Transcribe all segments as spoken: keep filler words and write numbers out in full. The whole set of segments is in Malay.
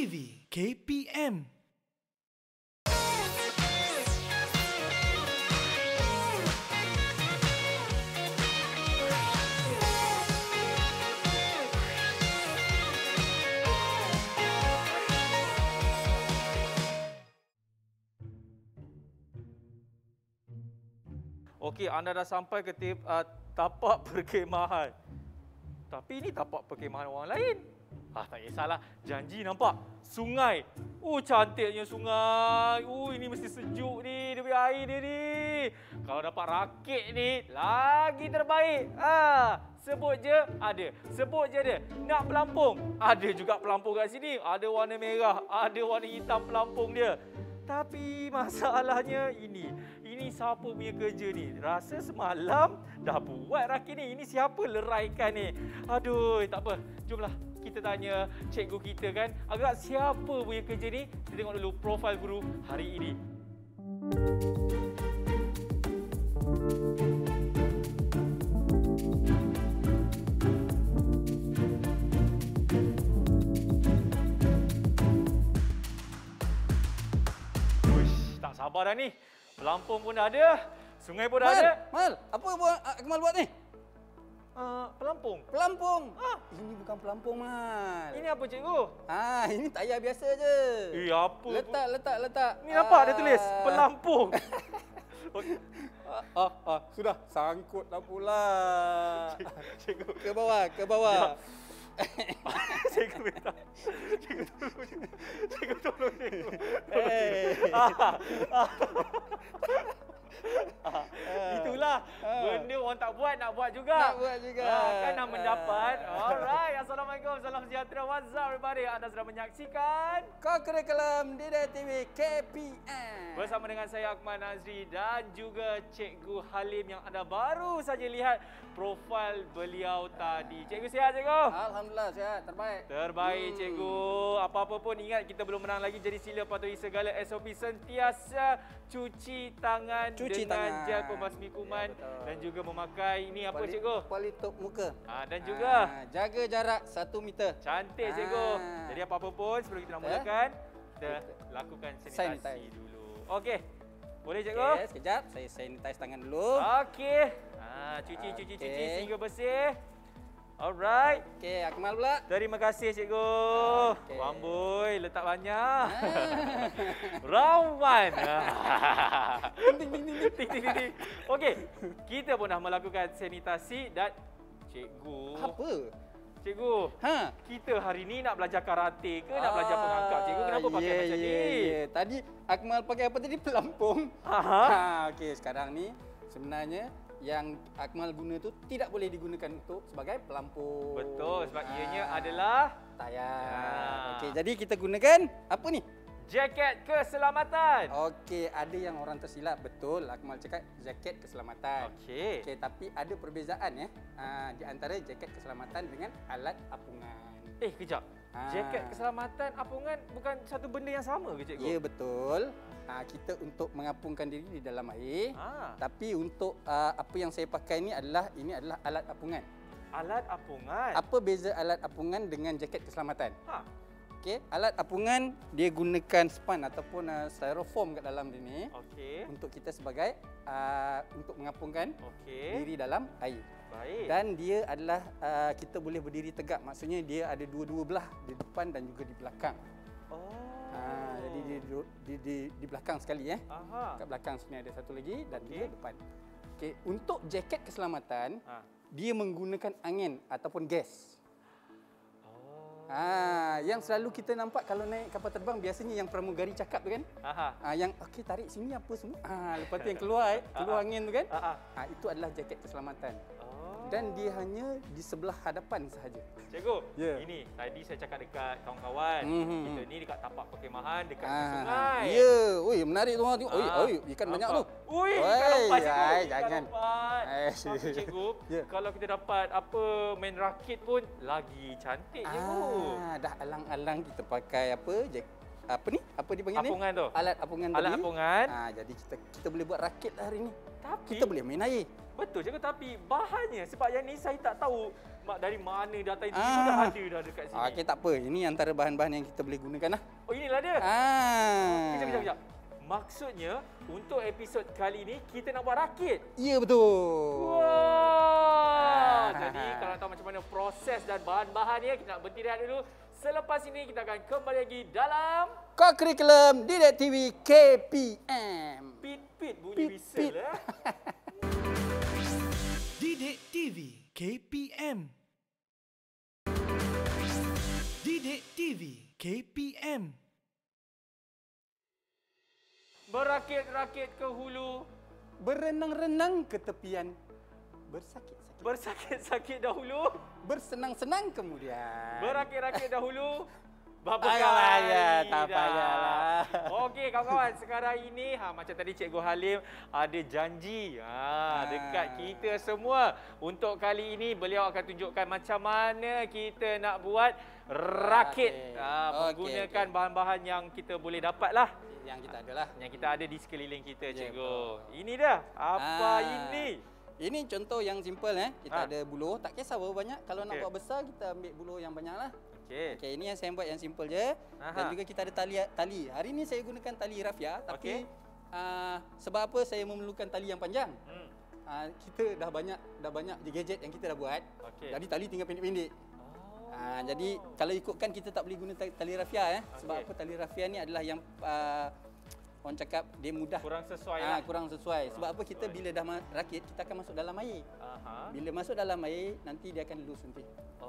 T V K P M. Okey, anda dah sampai ke tip, uh, tapak perkhemahan. Tapi ini tapak perkhemahan orang lain. Ah, tak kisahlah. Janji nampak. Sungai. Oh, cantiknya sungai. Oh, ini mesti sejuk ni. Dia punya air dia ni. Kalau dapat rakit ni, lagi terbaik. Ah, sebut je ada. Sebut je ada. Nak pelampung? Ada juga pelampung kat sini. Ada warna merah, ada warna hitam pelampung dia. Tapi masalahnya ini. Ini siapa punya kerja ni? Rasa semalam dah buat rakit ni. Ini siapa leraikan ni? Aduh, tak apa. Jomlah kita tanya cikgu kita kan. Agak siapa punya kerja ni? Kita tengok dulu profil guru hari ini. Uish, tak sabar dah ni. Pelampung pun dah ada, sungai pun dah Mal, ada. Mal, apa buat Akmal buat ni? Uh, pelampung. Pelampung. Ah. Ini bukan pelampung, Mal. Ini apa cikgu? Ah, ini tayar biasa je. Eh, apa? Letak, letak, letak. Ni nampak ada tulis pelampung. Ah, ah, ah, sudah sangkut dah pula. Cikgu. Ke bawah, ke bawah. Cikgu minta. Cikgu tolong. Cikgu tolong cikgu. Eh. Ah, ah. Ah, itulah benda orang tak buat nak buat juga. Nak buat juga. Ah, kan nak mendapat. Alright, assalamualaikum, salam sejahtera. What's up everybody? Anda sedang menyaksikan Kau Curriculum di T V K P M. bersama dengan saya Akmal Nazri dan juga Cikgu Halim yang anda baru saja lihat profil beliau tadi. Cikgu sihat cikgu? Alhamdulillah sihat, terbaik. Terbaik Hmm. cikgu. Apa-apa pun ingat kita belum menang lagi, jadi sila patuhi segala S O P, sentiasa cuci tangan Cuci dengan tangan. gel pembasmi kuman Ya, betul. dan juga memakai ini apa Poli- cikgu? Pelitup muka. Ah, dan juga Ah, jaga jarak satu meter. cantik cikgu. Ah. Jadi apa-apa pun sebelum kita nak Ya. mulakan, kita lakukan sanitasi Sanitize. dulu. Okey. Boleh cikgu? Okey, sekejap saya sanitize tangan dulu. Okey. Ah, cuci cuci cuci Okey. sehingga bersih. Alright. Okey, Akmal pula. Terima kasih cikgu. Okey. Wamboi letak banyak. Ah. Rauman. Ting ting ting ting. Ting, ting, ting, ting. Okey, kita pun dah melakukan sanitasi dan cikgu. Apa? Cikgu, Ha. kita hari ni nak belajar karate ke nak belajar pengangkap? Cikgu kenapa pakai yeah, macam yeah, ni? Yeah. Tadi Akmal pakai apa tadi? Pelampung. Aha. Ha, okey, sekarang ni sebenarnya yang Akmal guna tu tidak boleh digunakan untuk sebagai pelampung. Betul, sebab Ha. ianya adalah tayar. Ha. Okey, jadi kita gunakan apa ni? jaket keselamatan. Okey, ada yang orang tersilap. Betul, Akmal cakap jaket keselamatan. Okey. Okey, tapi ada perbezaan ya. Ha, di antara jaket keselamatan dengan alat apungan. Eh, kejap. Ha. Jaket keselamatan apungan bukan satu benda yang sama ke cikgu? Ya, betul. Ha, kita untuk mengapungkan diri di dalam air. Ha. Tapi untuk uh, apa yang saya pakai ni adalah ini adalah alat apungan. Alat apungan. Apa beza alat apungan dengan jaket keselamatan? Ha. Okey, alat apungan dia gunakan span ataupun uh, styrofoam kat dalam dia ni Okey. untuk kita sebagai uh, untuk mengapungkan Okey. diri dalam air. Baik. Dan dia adalah uh, kita boleh berdiri tegak. Maksudnya dia ada dua-dua belah di depan dan juga di belakang. Oh. Ha, jadi dia di, di, di, di belakang sekali eh. Aha. Kat belakang sini ada satu lagi dan Okey. juga depan. Okey, untuk jaket keselamatan Ha. dia menggunakan angin ataupun gas. Oh. Ah, yang selalu kita nampak kalau naik kapal terbang biasanya yang pramugari cakap tu kan. Aha. Ah, yang okey tarik sini apa semua. Ah, lepas tu yang keluar eh, keluar angin tu kan. Aha. Ah, itu adalah jaket keselamatan. Oh. Dan dia hanya di sebelah hadapan sahaja. Cikgu, Ya. ini tadi saya cakap dekat kawan-kawan. Mhm. Kita ni dekat tapak perkhemahan dekat Ah, sungai. ya, oi menarik tu orang tengok. Oi, Ah, oi, ikan banyak tu. nampak? Ui, ikan Oi, lompat cikgu. ai, Ikan jangan. lompat. Eh, Tapi cikgu, Ya. kalau kita dapat apa main rakit pun lagi cantik cikgu. Ah, dah alang-alang kita pakai apa? Jack, apa ni? Apa dipanggil ni? Apungan tu. Alat apungan Alat tadi. apungan. Ah, jadi kita kita boleh buat rakit lah hari ni. Tapi Kita boleh main air. betul cikgu, tapi bahannya sebab yang ni saya tak tahu mak dari mana data itu Ah. dah ada dah dekat sini. Okey, tak apa. Ini antara bahan-bahan yang kita boleh gunakan lah. Oh, inilah dia. Ah. Kejap, kejap, kejap. Maksudnya untuk episod kali ini kita nak buat rakit. Ya, betul. Wah. Ah. Jadi kalau tahu macam mana proses dan bahan-bahannya, kita nak berhenti rehat dulu. Selepas ini kita akan kembali lagi dalam Co-Curriculum Didik T V K P M. Pit-pit bunyi Pit, whistle pit. eh. Didik T V K P M. Didik T V K P M. Berakit-rakit ke hulu, Berenang-renang ke tepian. Bersakit-sakit. bersakit-sakit dahulu, Bersenang-senang kemudian. berakit-rakit dahulu, berapa Ayolah, kali ya, tak dah. payahlah. Okey kawan-kawan, sekarang ini ha macam tadi Cikgu Halim ada janji ha dekat kita semua. Untuk kali ini beliau akan tunjukkan macam mana kita nak buat rakit. Rakit. Ha Okey, menggunakan okey. bahan-bahan yang kita boleh dapatlah. Yang kita adalah. Yang kita ada di sekeliling kita, Ya, Cikgu. betul. Ini dah. Apa Ah. ini? Ini contoh yang simple eh. Kita Ha. ada buluh, tak kisah berapa banyak. Kalau nak Okey. buat besar kita ambil buluh yang banyak lah. Okey. Okey, ini yang saya buat yang simple je. Aha. Dan juga kita ada tali tali. Hari ini saya gunakan tali rafia tapi Okey. uh, sebab apa saya memerlukan tali yang panjang? Hmm. Uh, kita dah banyak dah banyak gadget yang kita dah buat. Okey. Jadi tali tinggal pendek-pendek. Oh. Uh, jadi kalau ikutkan kita tak boleh guna tali, tali rafia eh. Sebab Okey. apa tali rafia ni adalah yang uh, orang cakap dia mudah Kurang sesuai Ah, lah. kurang sesuai. Kurang Sebab apa kita sesuai. bila dah ma- rakit kita akan masuk dalam air. Aha. Bila masuk dalam air nanti dia akan loose nanti.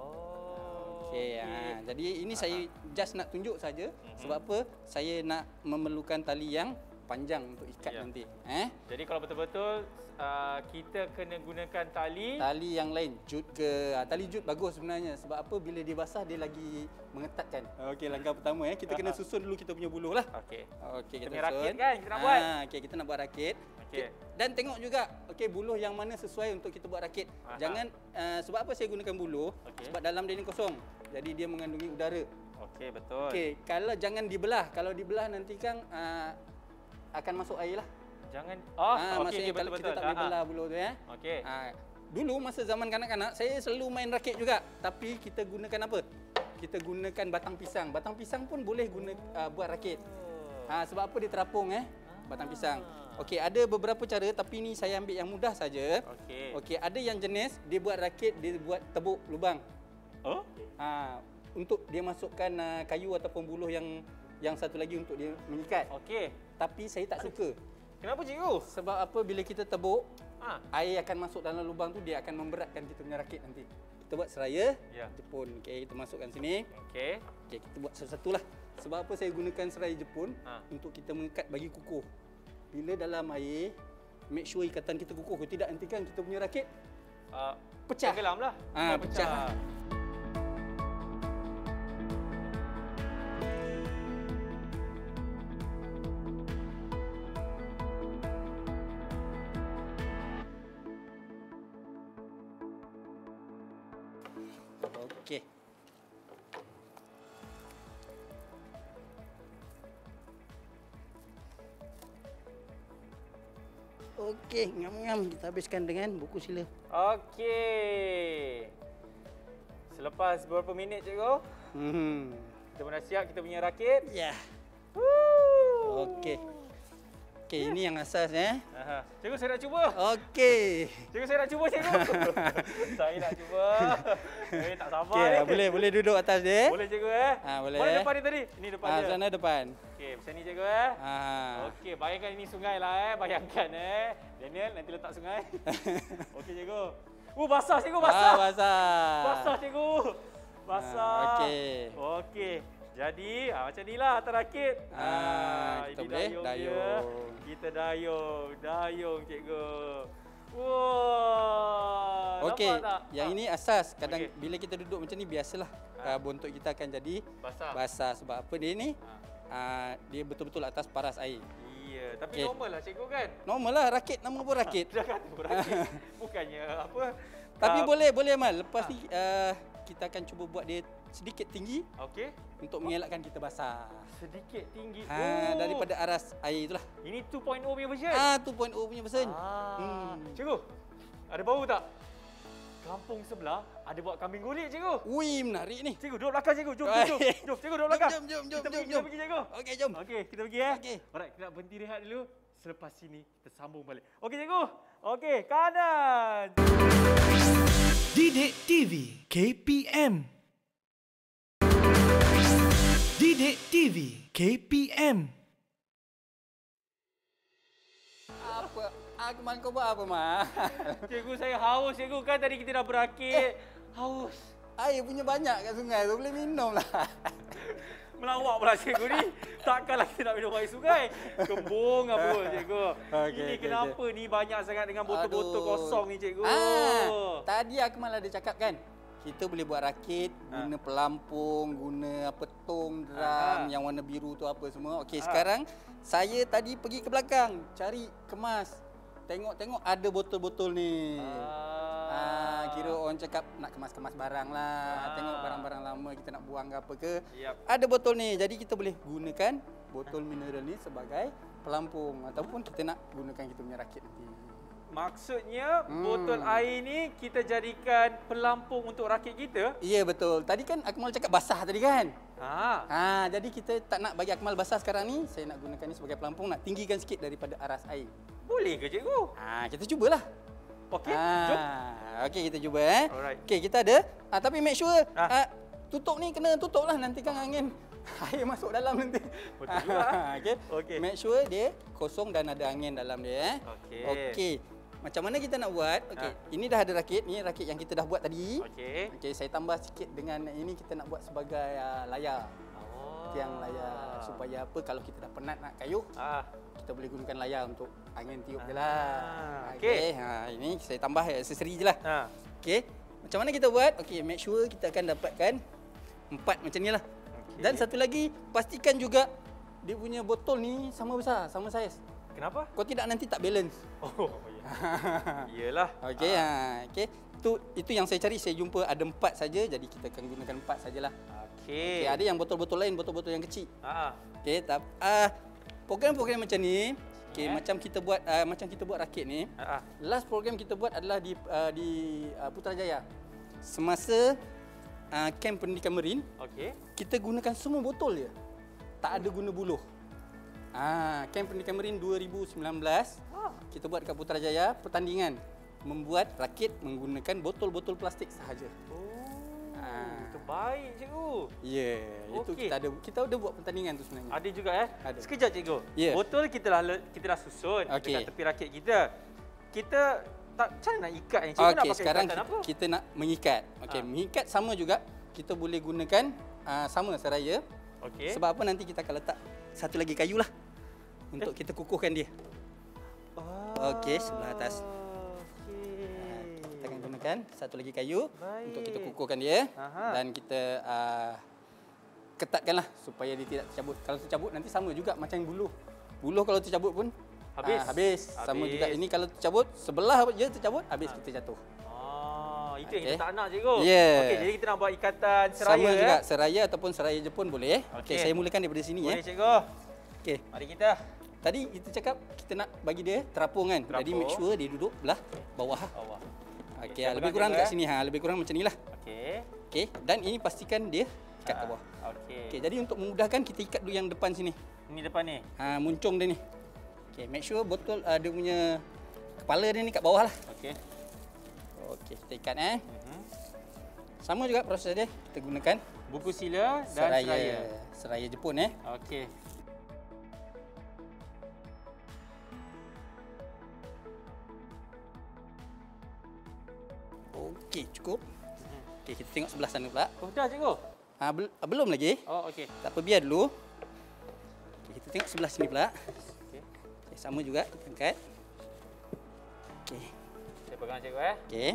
Oh. Okey, ha, jadi ini saya just nak tunjuk saja Mhm. sebab apa saya nak memerlukan tali yang panjang untuk ikat Ya. nanti. Eh? Jadi kalau betul-betul uh, kita kena gunakan tali. Tali yang lain, jut ke, ha, tali jut bagus sebenarnya sebab apa bila dia basah dia lagi mengetatkan. Okey, langkah pertama eh kita kena susun dulu kita punya buluh lah. Okey. Okey, Kita kita, punya susun. rakit kan kita nak buat. Ah, okey kita nak buat rakit. Okey. Dan tengok juga okey buluh yang mana sesuai untuk kita buat rakit. Aha. Jangan uh, sebab apa saya gunakan buluh? Okey. Sebab dalam dia ni kosong. Jadi dia mengandungi udara. Okey, betul. Okey, kalau jangan dibelah. Kalau dibelah nanti kan uh, akan masuk air lah. Jangan Ah, oh, maksudnya okey okay, kalau betul-betul. kita tak boleh belah buluh tu ya. Okey. Ah, dulu masa zaman kanak-kanak saya selalu main rakit juga, tapi kita gunakan apa? Kita gunakan batang pisang. Batang pisang pun boleh guna uh, buat rakit. Ah, sebab apa dia terapung eh? Batang pisang. Okey, ada beberapa cara tapi ni saya ambil yang mudah saja. Okey. Okey, ada yang jenis dia buat rakit, dia buat tebuk lubang. Oh? Ha, untuk dia masukkan uh, kayu ataupun buluh yang yang satu lagi untuk dia mengikat. Okey. Tapi saya tak suka. Kenapa cikgu? Sebab apa bila kita tebuk, Ha. air akan masuk dalam lubang tu dia akan memberatkan kita punya rakit nanti. Kita buat seraya, Ya. Jepun. Okey, kita masukkan sini. Okey. Okey, kita buat satu-satu lah. Sebab apa saya gunakan seraya Jepun? Ha. Untuk kita mengikat bagi kukuh. Bila dalam air, make sure ikatan kita kukuh. Kalau tidak nanti kan kita punya rakit Uh, pecah. Tenggelamlah. Ah, pecah. Okey. Okey, ngam-ngam kita habiskan dengan buku sila. Okey. Selepas beberapa minit cikgu, Hmm. kita pun dah siap kita punya rakit. Ya. Woo. Okey. Okey, ini yang asas eh. Aha. Cikgu saya nak cuba. Okey. Cikgu saya nak cuba cikgu. Saya nak cuba. Eh tak sabar Okey, ni. boleh boleh duduk atas dia. Boleh cikgu eh? Ah, boleh. Mana depan ni tadi? Ini depan Ah, dia. sana depan. Okey, macam ni cikgu eh. Ah. Okey, bayangkan ini sungai lah eh. Bayangkan eh. Daniel nanti letak sungai. Okey cikgu. Uh basah cikgu, basah. Ah, basah. Basah cikgu. Basah. Ah, okey. Okey. Jadi, ha, macam inilah atas rakit. Ah, kita ini boleh dayung, dayung. dia. Kita dayung. Dayung cikgu. Wah. Okey, Nampak tak? yang Ah, ini asas. Kadang Okey. bila kita duduk macam ni biasalah Ah. uh, bontot kita akan jadi basah. basah sebab apa dia ni? Ah. Uh, dia betul-betul atas paras air. Iya, tapi Okey. normal lah cikgu kan? Normal lah rakit, nama pun rakit. Dah kata rakit. Bukannya apa. Tapi ah, boleh boleh Amal. Lepas Ah. ni uh, kita akan cuba buat dia sedikit tinggi Okey. untuk mengelakkan kita basah. Sedikit tinggi. Ha, Oh. daripada aras air itulah. Ini two point oh punya version. Ah, two point oh punya version. Ah. Hmm. Cikgu, ada bau tak? kampung sebelah ada buat kambing gulik, cikgu. Wih, menarik ni. Cikgu, duduk belakang, cikgu. Jom, jom, jom. Jom, cikgu, duduk belakang. Jom, jom, jom, kita jom, pergi, jom. Kita pergi, cikgu. Okey, jom. Okey, kita pergi ya. Okey. Alright, kita nak berhenti rehat dulu. Selepas sini, kita sambung balik. Okey, cikgu. Okey, kanan. Didik T V K P M. Didik T V K P M. Apa? Akmal kau buat apa, Mak? Cikgu, saya haus, cikgu. Kan tadi kita dah berakit. Haus. Air punya banyak kat sungai tu, boleh minum lah. Melawak pula cikgu ni. Takkanlah kita nak minum air sungai. Kembung apa cikgu. Okey, Ini okey, kenapa ni banyak sangat dengan botol-botol Aduh. kosong ni cikgu. Ah, tadi Akmal ada cakap kan, kita boleh buat rakit, Ah. guna pelampung, guna apa tong, drum, Ah. yang warna biru tu apa semua. Okey, Ah. sekarang saya tadi pergi ke belakang, cari kemas. Tengok-tengok ada botol-botol ni. Ah, kira orang cakap nak kemas-kemas barang lah. Ah. Tengok barang-barang lama kita nak buang ke apa ke. Yap. Ada botol ni. Jadi kita boleh gunakan botol mineral ni sebagai pelampung ataupun kita nak gunakan kita punya rakit nanti. Maksudnya Hmm. botol air ni kita jadikan pelampung untuk rakit kita. Ya betul. Tadi kan Akmal cakap basah tadi kan? Ha. Ha, jadi kita tak nak bagi Akmal basah sekarang ni. Saya nak gunakan ni sebagai pelampung, nak tinggikan sikit daripada aras air. Boleh ke cikgu? Ha, kita cubalah. Okey, ha, jom. Okey, kita cuba eh. Alright. Okey, kita ada. Ha, tapi make sure Ah. ha, tutup ni kena tutup lah, nanti kan angin air masuk dalam nanti. Betul juga. Okey. Okey. Make sure dia kosong dan ada angin dalam dia eh. Okey. Okey. Macam mana kita nak buat? Okey, Ah. ini dah ada rakit, ni rakit yang kita dah buat tadi. Okey. Okey, saya tambah sikit dengan ini, kita nak buat sebagai uh, layar. Oh. Tiang layar supaya apa, kalau kita dah penat nak kayuh, Ah. kita boleh gunakan layar untuk angin tiup je Ah, lah. okey. Okey, ha, ini saya tambah aksesori je lah. Ha. Okey, macam mana kita buat? Okey, make sure kita akan dapatkan empat macam ni lah. Okey. Dan satu lagi, pastikan juga dia punya botol ni sama besar, sama saiz. Kenapa? Kalau tidak nanti tak balance. Oh, ya. Iyalah. Okey, ha, okey. Itu itu yang saya cari, saya jumpa ada empat saja, jadi kita akan gunakan empat sajalah. Okey. Okey, ada yang botol-botol lain, botol-botol yang kecil. Ha. Okey, tap ah program-program macam ni, okey, Eh? macam kita buat uh, macam kita buat rakit ni. Ha. Last program kita buat adalah di uh, di uh, Putrajaya. Semasa uh, camp pendidikan marin, Okey. kita gunakan semua botol je. Tak ada guna buluh. Ah, camp pendidikan marin dua ribu sembilan belas. Ha. Kita buat dekat Putrajaya pertandingan membuat rakit menggunakan botol-botol plastik sahaja. Oh. Ah. Itu baik cikgu. Ya, yeah, itu Okey. kita ada kita ada buat pertandingan tu sebenarnya. Ada juga eh. Ada. Sekejap cikgu. Ya. Botol kita dah le- kita dah susun Okey. dekat tepi rakit kita. Kita tak macam mana nak ikat ni? Cikgu nak Okey, pakai sekarang ikatan kita, apa? kita nak mengikat. Okey, Ah. mengikat sama juga kita boleh gunakan uh, sama seraya. Okey. Sebab apa, nanti kita akan letak satu lagi kayu lah untuk Eh? kita kukuhkan dia. Ah, Okey, sebelah atas. Okey. Kita akan gunakan satu lagi kayu Baik. untuk kita kukuhkan dia. Aha. Dan kita uh, ketatkanlah supaya dia tidak tercabut. Kalau tercabut nanti sama juga macam buluh. Buluh kalau tercabut pun Habis. ah, habis. Sama Habis. juga ini kalau tercabut, sebelah je tercabut, habis Ah. kita jatuh. Ah, itu yang Okey. kita tak nak cikgu. Ya. Okey, jadi kita nak buat ikatan seraya Sama eh. juga seraya ataupun seraya Jepun boleh. Okey, Okey. saya mulakan daripada sini Boleh ya. cikgu. Okey. Mari kita. Tadi kita cakap kita nak bagi dia terapung kan. Jadi Terapung. make sure dia duduk belah bawah. Bawah. Okey, saya lebih pegang kurang cikgu, dekat eh. sini ha, lebih kurang macam inilah. Okey. Okey, dan ini pastikan dia ikat ke Ah, bawah. Okey. Okey, jadi untuk memudahkan kita ikat dulu yang depan sini. Ini depan ni. Ha, muncung dia ni. Okey, make sure botol uh, dia punya kepala dia ni kat bawah lah. Okey. Okey, kita ikat eh. Mhm. Sama juga proses dia. Kita gunakan Buku sila dan seraya seraya. seraya Jepun eh. Okey. Okey, cukup. Okey, kita tengok sebelah sana pula. Oh, dah cikgu. Ha, bel- belum lagi. Oh, okey. Tak apa, biar dulu. Okey, kita tengok sebelah sini pula. Okey. Okey, sama juga kita angkat. Okey. Saya pegang cikgu eh. Okey.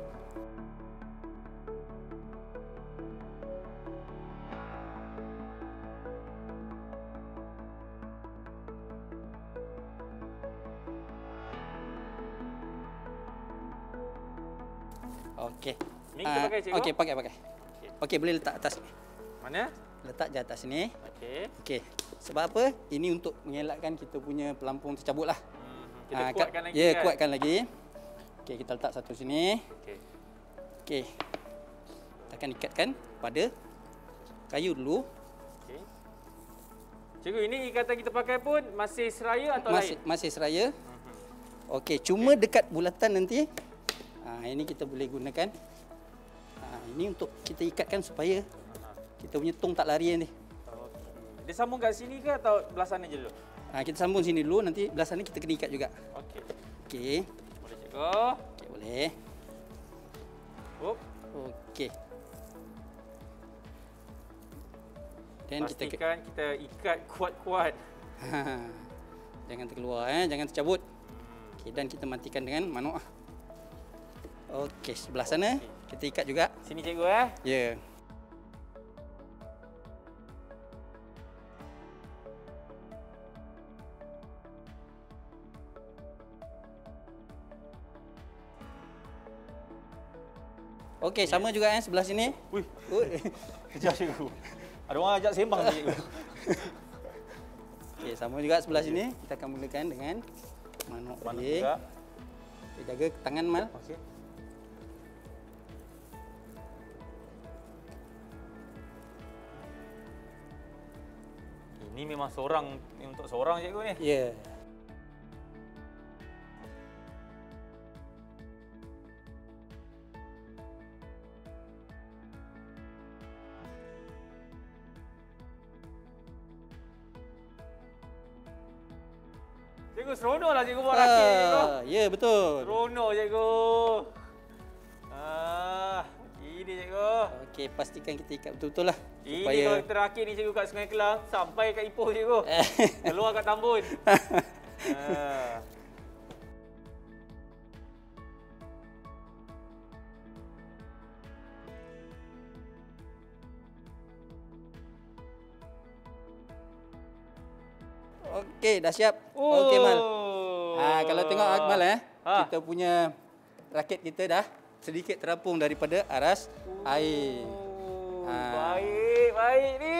Okey. Ni kita Ah, pakai, cikgu? Okey, pakai pakai. Okey. Okey, boleh letak atas ni. Mana? Letak je atas ni. Okey. Okey. Sebab apa? Ini untuk mengelakkan kita punya pelampung tercabut lah. Hmm, kita Ah, kuatkan kat- lagi Ya, kan? kuatkan lagi. Okey, kita letak satu sini. Okey. Okey. Kita akan ikatkan pada kayu dulu. Okey. Cikgu, ini ikatan kita pakai pun masih seraya atau Masih, lain? masih seraya. Okey, cuma dekat bulatan nanti. Ha, ini kita boleh gunakan. Ha, ini untuk kita ikatkan supaya kita punya tong tak lari nanti. Okey. Dia sambung kat sini ke atau belah sana je dulu? Ha, kita sambung sini dulu, nanti belah sana kita kena ikat juga. Okey. Okey. Boleh cikgu. Okey, boleh. Up. Okey. Dan kita ke- Pastikan kita ikat kuat-kuat. ha, jangan terkeluar eh, jangan tercabut. Okey, dan kita matikan dengan manuk ah. Okey, sebelah sana kita ikat juga. Sini cikgu eh. Ya. Yeah. Okey, sama juga eh sebelah sini. Wih, Ui. kejap cikgu. Ada orang ajak sembang ni cikgu. Okey, sama juga sebelah sini. Kita akan mulakan dengan manuk Mana tadi. juga? Okay, jaga tangan Mal. Okey. Ini memang seorang, ni untuk seorang cikgu ni. Ya. Yeah. Cikgu, seronok lah cikgu buat rakit ni cikgu. Ah, ya, betul. Seronok cikgu. Ah, ini cikgu. Okey, pastikan kita ikat betul-betul lah. Ini Supaya kalau kita rakit ni cikgu kat Sungai Kelang, sampai kat Ipoh cikgu. Keluar kat Tambun. Ah. Okey, dah siap. Okey, Mal. Oh. Ha, kalau tengok Akmal eh, Ha. kita punya rakit kita dah sedikit terapung daripada aras air. Oh, Ah. baik, baik ni.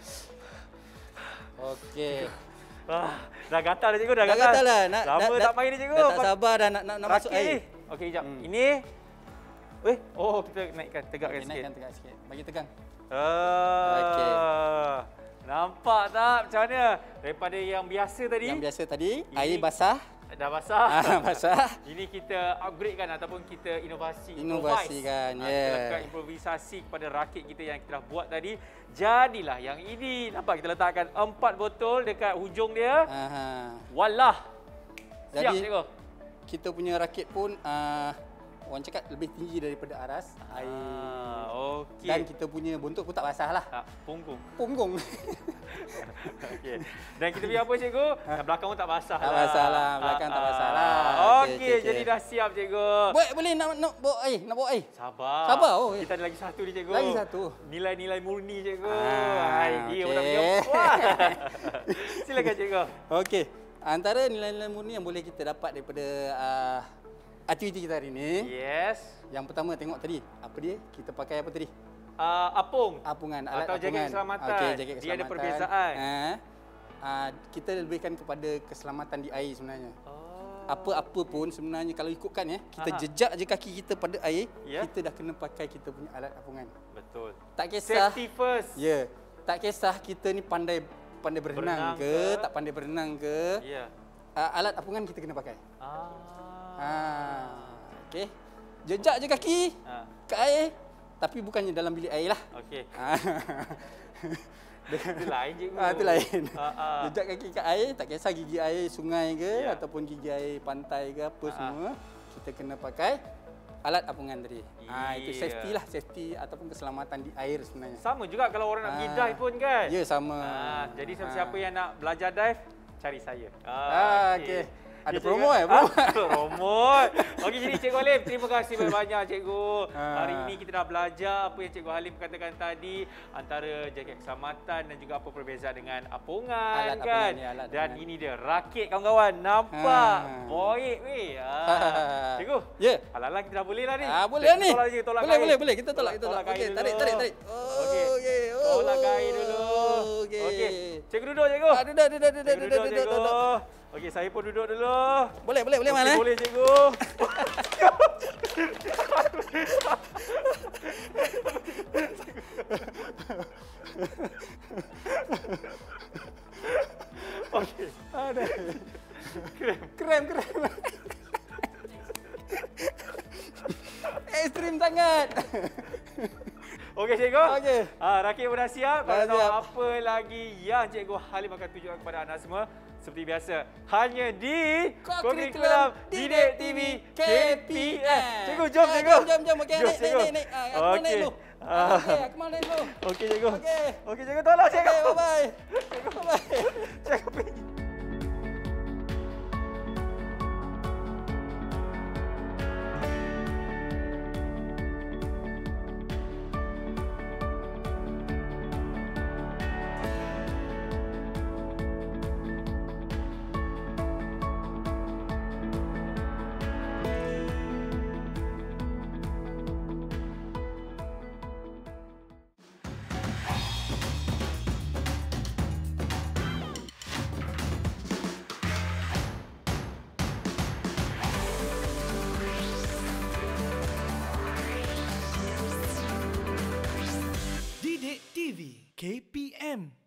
Okey. Ah, dah gatal dah cikgu, dah Dah gatal. gatal lah. Nak, Lama dah, tak dah, main ni cikgu. Dah tak Pas- sabar dah nak, nak, nak masuk rakit air. ni. Okey, jap. Hmm. Ini. Eh, oh kita naikkan, tegakkan Okey, sikit. naikkan tegak sikit. Bagi tegang. Ah. Okey. Nampak tak macam mana? Daripada yang biasa tadi, Yang biasa tadi, Ini- air basah. dah basah. Ah, basah. Ini kita upgrade kan ataupun kita inovasi. Inovasi improvise. kan, Ah, yeah. Kita lakukan improvisasi kepada rakit kita yang kita dah buat tadi. Jadilah yang ini. Nampak kita letakkan empat botol dekat hujung dia. Aha. Wallah. Siap Jadi, cikgu. kita punya rakit pun uh, orang cakap lebih tinggi daripada aras air. Ah, okey. Dan kita punya buntut pun tak basah lah. tak punggung. Punggung. Okey. Dan kita punya apa cikgu? Yang belakang pun tak basah Tak lah. basah lah, belakang tak Ah, basah ah. lah. Okey, Okey, okey, jadi okey. dah siap cikgu. Boleh, boleh nak, nak bawa air, nak bawa air. Sabar. Sabar, oh, eh. Kita ada lagi satu ni cikgu. Lagi satu? Nilai-nilai murni cikgu. Ah, Hai, dia okey. orang punya. Wah. Silakan cikgu. Okey. Antara nilai-nilai murni yang boleh kita dapat daripada uh, aktiviti kita hari ini. Yes. Yang pertama tengok tadi, apa dia? Kita pakai apa tadi? Uh, apung. Apungan, alat Atau jaket apungan. keselamatan. Okey, jaket Dia keselamatan. ada perbezaan. Eh, uh, kita lebihkan kepada keselamatan di air sebenarnya. Oh. Apa-apa pun sebenarnya kalau ikutkan ya, kita Aha. jejak je kaki kita pada air, Ya. kita dah kena pakai kita punya alat apungan. Betul. Tak kisah. Safety first. Ya. Tak kisah kita ni pandai pandai berenang, Berenang ke, ke? tak pandai berenang ke. Ya. Uh, alat apungan kita kena pakai. Ah. Ha. Okey. Jejak je kaki Ah. ke air, tapi bukannya dalam bilik air lah. Okey. Ha. Itu lain cikgu. Ah, itu lain. Ah, ah. Jejak kaki kat air, tak kisah gigi air sungai ke Ya. ataupun gigi air pantai ke apa Ah, ah. semua, kita kena pakai alat apungan tadi. Ah, itu Ya. safety lah, safety ataupun keselamatan di air sebenarnya. Sama juga kalau orang nak pergi Ah. dive pun kan? Ya, sama. Ah, jadi Ah. siapa-siapa yang nak belajar dive, cari saya. Ah, okey. Ada Okey, promo cikgu. eh? Promo. Ah, promo. Okey, jadi Cikgu Halim, terima kasih banyak-banyak Cikgu. Ah. Hari ini kita dah belajar apa yang Cikgu Halim katakan tadi, antara jaket keselamatan dan juga apa perbezaan dengan apungan Alat kan. apungan, ya, alat dan apungan. ini dia rakit kawan-kawan. Nampak? Ah. Boik weh. Ah. Cikgu. Ya. Alang-alang kita dah boleh lah ni. Ah, boleh lah ni. Tolak je, tolak Boleh, kain. boleh, boleh. Kita tolak, kita tolak. kain Okey, dulu. tarik, tarik, tarik. Oh, Okey. okey. Oh, Tolak kain dulu. Okey. Okey. Cikgu duduk, Cikgu. Ah, duduk, duduk, duduk, Cikgu duduk, duduk, duduk, duduk. Okey, saya pun duduk dulu. Boleh, boleh, boleh Okey, Man. Eh? boleh cikgu. Okey. Ada. Krem. Krem, krem. Ekstrim sangat. Okey cikgu. Okey. Ah, rakit pun dah siap. Dah Kalau tahu siap. apa lagi yang Cikgu Halim akan tunjukkan kepada anda semua seperti biasa hanya di Kurikulum Didik T V K P M. Cikgu jom Ah, cikgu. Jom, jom, jom. Okey, Jom, naik, naik, cikgu. naik, naik. Ah, Akmal naik Okey. dulu. Ah. Ah, Okey, Akmal naik dulu. Okey cikgu. Okey. Okey cikgu tolong cikgu. Okey, bye-bye. Bye-bye. Cikgu pergi. Didik T V K P M